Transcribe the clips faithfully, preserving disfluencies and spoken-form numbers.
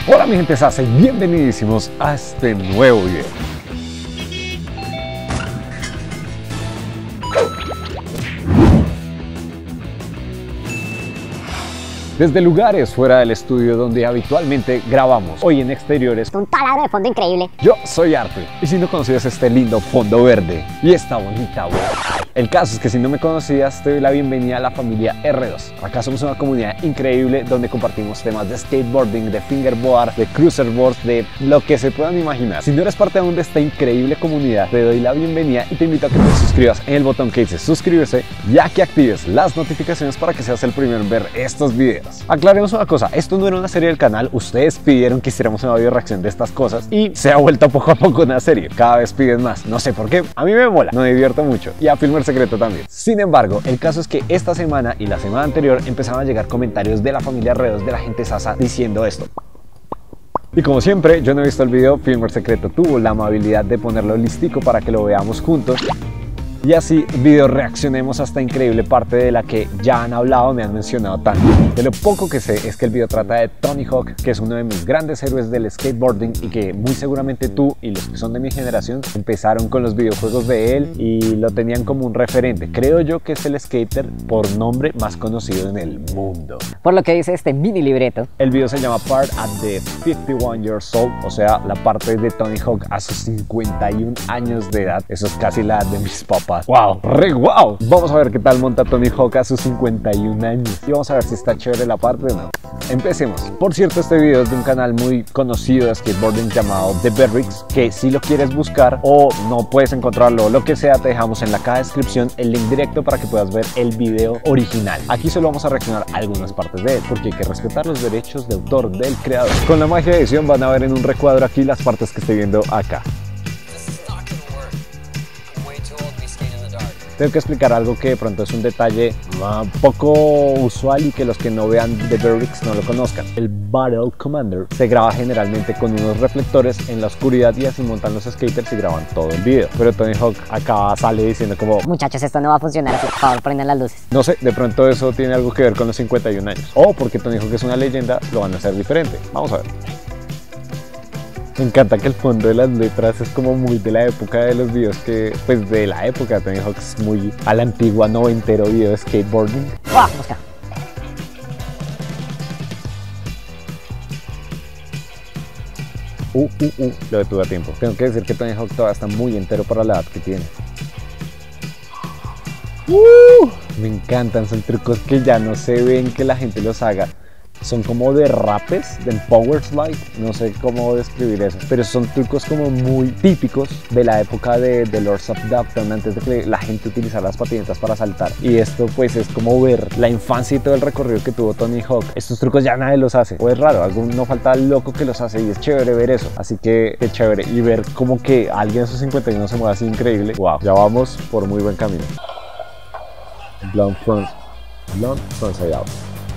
Hola mi gente Sasa y bienvenidísimos a este nuevo video. Desde lugares fuera del estudio donde habitualmente grabamos, hoy en exteriores, un taladro de fondo increíble. Yo soy Arte, y si no conocías este lindo fondo verde y esta bonita voz, el caso es que si no me conocías, te doy la bienvenida a la familia R dos. Acá somos una comunidad increíble donde compartimos temas de skateboarding, de fingerboard, de cruiserboards, de lo que se puedan imaginar. Si no eres parte aún de esta increíble comunidad, te doy la bienvenida y te invito a que te suscribas en el botón que dice suscribirse, ya que actives las notificaciones para que seas el primero en ver estos videos. Aclaremos una cosa, esto no era una serie del canal, ustedes pidieron que hiciéramos una video reacción de estas cosas y se ha vuelto poco a poco una serie, cada vez piden más, no sé por qué, a mí me mola, me divierto mucho y a Filmer Secreto también. Sin embargo, el caso es que esta semana y la semana anterior empezaron a llegar comentarios de la familia R dos, de la gente Sasa, diciendo esto. Y como siempre, yo no he visto el video, Filmer Secreto tuvo la amabilidad de ponerlo listico para que lo veamos juntos. Y así video reaccionemos a esta increíble parte de la que ya han hablado, me han mencionado tanto. De lo poco que sé es que el video trata de Tony Hawk, que es uno de mis grandes héroes del skateboarding y que muy seguramente tú y los que son de mi generación empezaron con los videojuegos de él y lo tenían como un referente. Creo yo que es el skater por nombre más conocido en el mundo. Por lo que dice este mini libreto. El video se llama Part at the fifty-one years old, o sea, la parte de Tony Hawk a sus cincuenta y un años de edad. Eso es casi la edad de mis papás. ¡Wow! ¡Re wow! Vamos a ver qué tal monta Tony Hawk a sus cincuenta y un años y vamos a ver si está chévere la parte o no. Empecemos. Por cierto, este video es de un canal muy conocido de skateboarding llamado The Berrix, que si lo quieres buscar o no puedes encontrarlo o lo que sea, te dejamos en la caja de descripción el link directo para que puedas ver el video original. Aquí solo vamos a reaccionar a algunas partes de él porque hay que respetar los derechos de autor del creador. Con la magia de edición van a ver en un recuadro aquí las partes que estoy viendo acá. Tengo que explicar algo que de pronto es un detalle un poco usual y que los que no vean The Berrix no lo conozcan. El Battle Commander se graba generalmente con unos reflectores en la oscuridad y así montan los skaters y graban todo el video. Pero Tony Hawk acá sale diciendo como: muchachos, esto no va a funcionar así, por favor, prendan las luces. No sé, de pronto eso tiene algo que ver con los cincuenta y un años. O porque Tony Hawk es una leyenda, lo van a hacer diferente. Vamos a ver. Me encanta que el fondo de las letras es como muy de la época de los videos que, pues de la época de Tony Hawk, es muy a la antigua noventero video de skateboarding. ¡Oh! Busca. Uh, uh, uh, lo detuve a tiempo. Tengo que decir que Tony Hawk todavía está muy entero para la edad que tiene. Uh, me encantan, son trucos que ya no se ven que la gente los haga. Son como derrapes del power slide, no sé cómo describir eso, pero son trucos como muy típicos de la época de, de Lords of Dapton, antes de que la gente utilizara las patinetas para saltar. Y esto pues es como ver la infancia y todo el recorrido que tuvo Tony Hawk. Estos trucos ya nadie los hace, o es raro, algún, no falta el loco que los hace y es chévere ver eso. Así que qué chévere, y ver como que alguien a sus cincuenta y uno se mueve así increíble. Wow, ya vamos por muy buen camino. Blunt front, blunt front side out.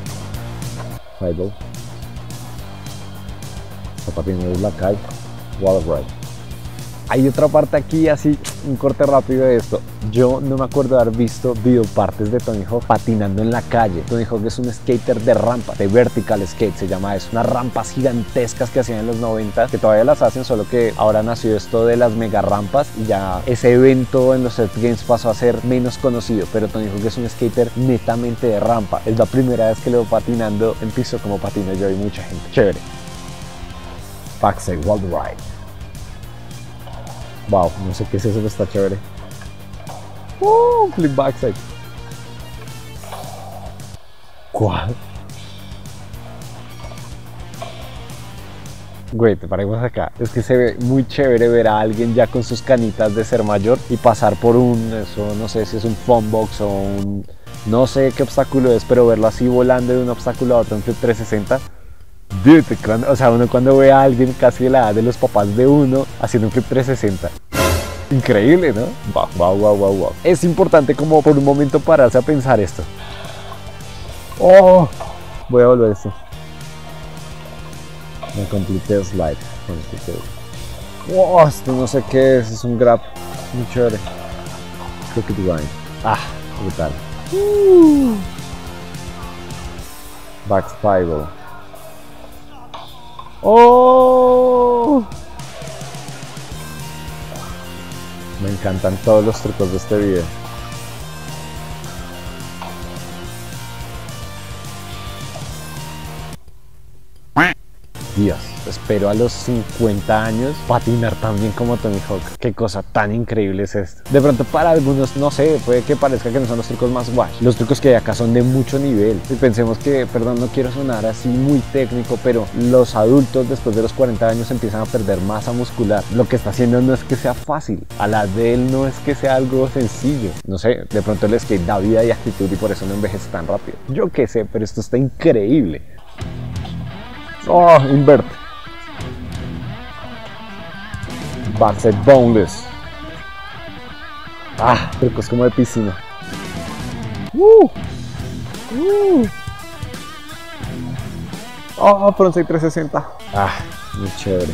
Zapatino de la calle, wall ride. Hay otra parte aquí, así, un corte rápido de esto. Yo no me acuerdo de haber visto videopartes de Tony Hawk patinando en la calle. Tony Hawk es un skater de rampa, de vertical skate se llama eso. Unas rampas gigantescas que hacían en los noventa, que todavía las hacen, solo que ahora nació esto de las mega rampas y ya ese evento en los Earth Games pasó a ser menos conocido. Pero Tony Hawk es un skater netamente de rampa. Es la primera vez que lo veo patinando en piso como patino yo y mucha gente. Chévere. Backside wall ride. Wow, no sé qué es eso, pero está chévere. Uh, flip backside. ¿Cuál? Güey, te paremos acá. Es que se ve muy chévere ver a alguien ya con sus canitas de ser mayor y pasar por un, eso no sé si es un fun box o un, no sé qué obstáculo es, pero verlo así volando de un obstáculo a otro en flip trescientos sesenta. Dude, cuando, o sea, uno cuando ve a alguien casi de la edad de los papás de uno haciendo un flip trescientos sesenta. Increíble, ¿no? Wow, wow, wow, wow, wow. Es importante como por un momento pararse a pensar esto. Oh, voy a volver esto. Me completé slide. Oh, esto no sé qué es, es un grab muy chévere. Crooked Grind. Ah, brutal. Uh. Back spiral. ¡Oh! Me encantan todos los trucos de este video. Dios, espero a los cincuenta años patinar tan bien como Tony Hawk. Qué cosa tan increíble es esto. De pronto para algunos, no sé, puede que parezca que no son los trucos más guay. Los trucos que hay acá son de mucho nivel. Y pensemos que, perdón, no quiero sonar así muy técnico, pero los adultos después de los cuarenta años empiezan a perder masa muscular. Lo que está haciendo no es que sea fácil. A la de él no es que sea algo sencillo. No sé, de pronto el skate da vida y actitud y por eso no envejece tan rápido. Yo qué sé, pero esto está increíble. Oh, invert. Backside boneless. Ah, trucos como de piscina. Uh, uh. Oh, frontside trescientos sesenta. Ah, muy chévere.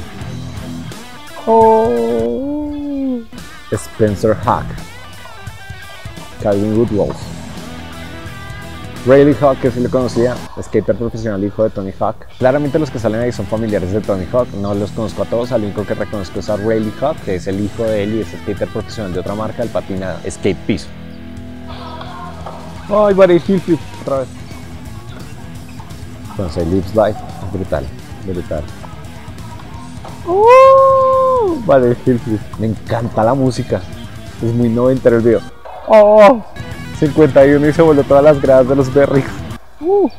Oh, Spencer Hack. Calvin Woodwalls. Rayleigh Hawk, que sí lo conocía, skater profesional, hijo de Tony Hawk. Claramente los que salen ahí son familiares de Tony Hawk, no los conozco a todos, al único que reconozco es a Rayleigh Hawk, que es el hijo de él y es skater profesional de otra marca, el patina skate piso. ¡Ay, Barry Hill flip! Otra vez. Entonces, lip slide, brutal, brutal. ¡Oh! Barry Hill flip. Me encanta la música, es muy noventero el video. ¡Oh! cincuenta y uno y se voló todas las gradas de los Berrics. Uh.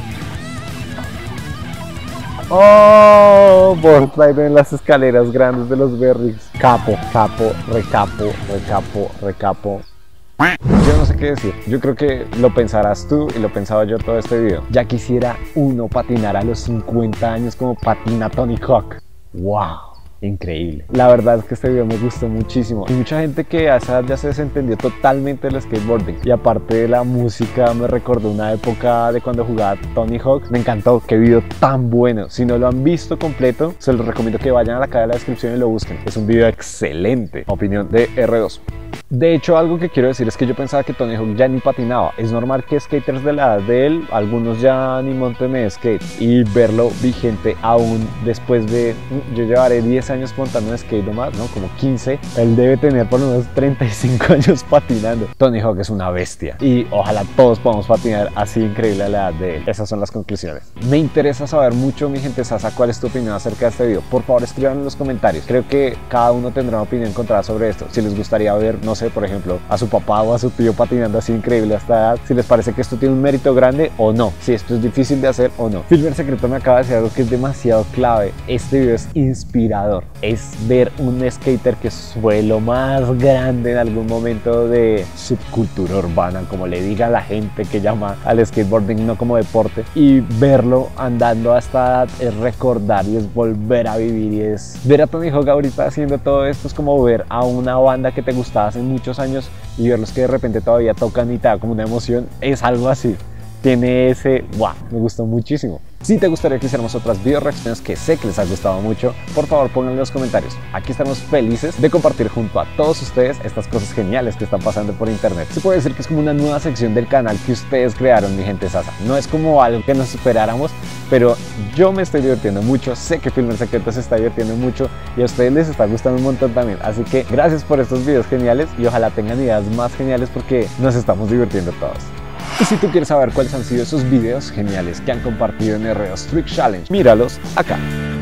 Oh, boardslide en las escaleras grandes de los Berrics. Capo, capo, recapo, recapo, recapo. Yo no sé qué decir. Yo creo que lo pensarás tú y lo pensaba yo todo este video. Ya quisiera uno patinar a los cincuenta años como patina Tony Hawk. ¡Wow! Increíble. La verdad es que este video me gustó muchísimo. Hay mucha gente que a esa edad ya se desentendió totalmente del skateboarding. Y aparte de la música, me recordó una época de cuando jugaba Tony Hawk. Me encantó. Qué video tan bueno. Si no lo han visto completo, se los recomiendo que vayan a la caja de la descripción y lo busquen. Es un video excelente. Opinión de R dos. De hecho, algo que quiero decir es que yo pensaba que Tony Hawk ya ni patinaba. Es normal que skaters de la edad de él, algunos ya ni monten de skate. Y verlo vigente aún después de, yo llevaré diez años montando en skate o más, ¿no? Como quince. Él debe tener por lo menos treinta y cinco años patinando. Tony Hawk es una bestia. Y ojalá todos podamos patinar así increíble a la edad de él. Esas son las conclusiones. Me interesa saber mucho, mi gente sasa, cuál es tu opinión acerca de este video. Por favor, escriban en los comentarios. Creo que cada uno tendrá una opinión encontrada sobre esto. Si les gustaría ver, no sé, por ejemplo, a su papá o a su tío patinando así increíble a esta edad, si les parece que esto tiene un mérito grande o no, si esto es difícil de hacer o no. Filmer Secreto me acaba de decir algo que es demasiado clave. Este video es inspirador, es ver un skater que fue lo más grande en algún momento de subcultura urbana, como le diga la gente que llama al skateboarding no como deporte, y verlo andando a esta edad es recordar y es volver a vivir, y es ver a Tony Hawk ahorita haciendo todo esto. Es como ver a una banda que te gustaba hace muchos años y verlos que de repente todavía tocan y te da como una emoción. Es algo así, tiene ese wow, me gustó muchísimo. Si te gustaría que hiciéramos otras video reacciones que sé que les ha gustado mucho, por favor pónganlo en los comentarios. Aquí estamos felices de compartir junto a todos ustedes estas cosas geniales que están pasando por internet. Se puede decir que es como una nueva sección del canal que ustedes crearon, mi gente sasa. No es como algo que nos esperáramos, pero yo me estoy divirtiendo mucho, sé que Filmer Secreto se está divirtiendo mucho y a ustedes les está gustando un montón también. Así que gracias por estos videos geniales y ojalá tengan ideas más geniales porque nos estamos divirtiendo todos. Y si tú quieres saber cuáles han sido esos videos geniales que han compartido en R dos Trick Challenge, míralos acá.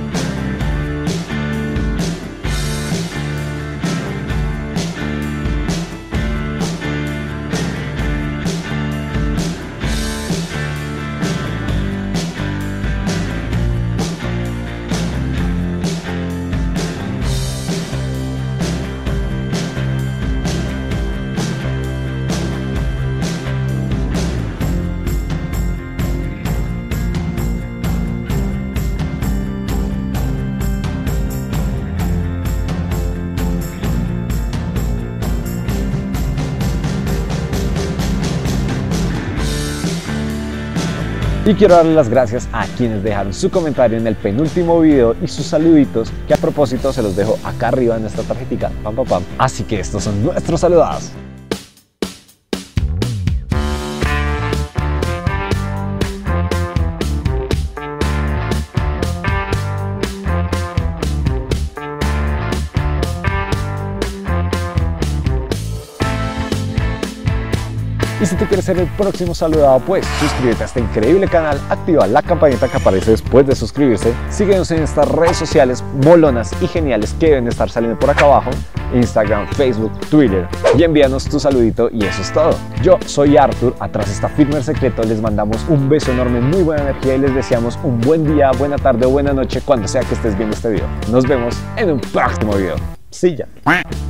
Y quiero darle las gracias a quienes dejaron su comentario en el penúltimo video y sus saluditos, que a propósito se los dejo acá arriba en esta tarjetita. Pam, pam, pam. Así que estos son nuestros saludados. Y si tú quieres ser el próximo saludado, pues suscríbete a este increíble canal, activa la campanita que aparece después de suscribirse, síguenos en estas redes sociales molonas y geniales que deben estar saliendo por acá abajo, Instagram, Facebook, Twitter, y envíanos tu saludito y eso es todo. Yo soy Arthur, atrás está Firmer Secreto, les mandamos un beso enorme, muy buena energía y les deseamos un buen día, buena tarde o buena noche cuando sea que estés viendo este video. Nos vemos en un próximo video. Sí, ya.